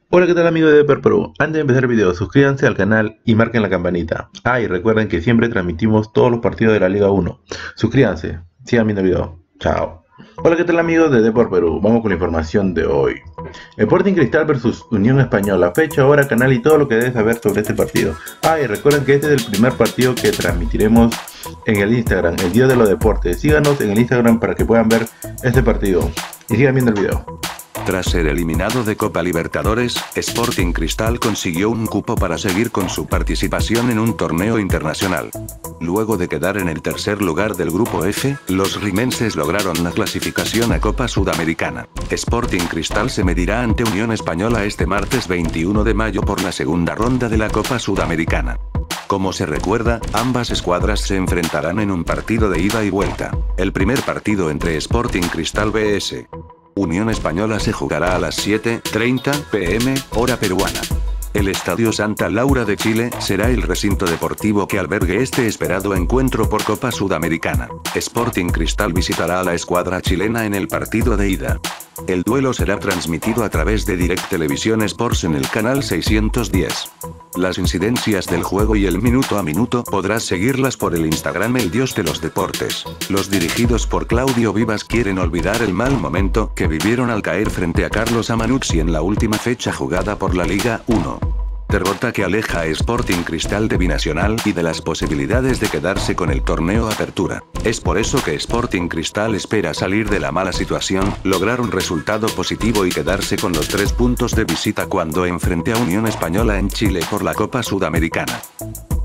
Hola, ¿qué tal amigos de Depor Perú? Antes de empezar el video, suscríbanse al canal y marquen la campanita. Y recuerden que siempre transmitimos todos los partidos de la Liga 1. Suscríbanse, sigan viendo el video. Chao. Hola, ¿qué tal amigos de Depor Perú? Vamos con la información de hoy. Sporting Cristal versus Unión Española. Fecha, hora, canal y todo lo que debes saber sobre este partido. Y recuerden que este es el primer partido que transmitiremos en el Instagram, el Día de los Deportes. Síganos en el Instagram para que puedan ver este partido. Y sigan viendo el video. Tras ser eliminado de Copa Libertadores, Sporting Cristal consiguió un cupo para seguir con su participación en un torneo internacional. Luego de quedar en el tercer lugar del grupo F, los rimenses lograron la clasificación a Copa Sudamericana. Sporting Cristal se medirá ante Unión Española este martes 21 de mayo por la segunda ronda de la Copa Sudamericana. Como se recuerda, ambas escuadras se enfrentarán en un partido de ida y vuelta. El primer partido entre Sporting Cristal vs. Unión Española se jugará a las 7:30 p.m., hora peruana. El Estadio Santa Laura de Chile será el recinto deportivo que albergue este esperado encuentro por Copa Sudamericana. Sporting Cristal visitará a la escuadra chilena en el partido de ida. El duelo será transmitido a través de Direct Televisión Sports en el canal 610. Las incidencias del juego y el minuto a minuto podrás seguirlas por el Instagram El Dios de los Deportes. Los dirigidos por Claudio Vivas quieren olvidar el mal momento que vivieron al caer frente a Carlos Amanucci en la última fecha jugada por la Liga 1. Derrota que aleja a Sporting Cristal de Binacional y de las posibilidades de quedarse con el torneo Apertura. Es por eso que Sporting Cristal espera salir de la mala situación, lograr un resultado positivo y quedarse con los 3 puntos de visita cuando enfrente a Unión Española en Chile por la Copa Sudamericana.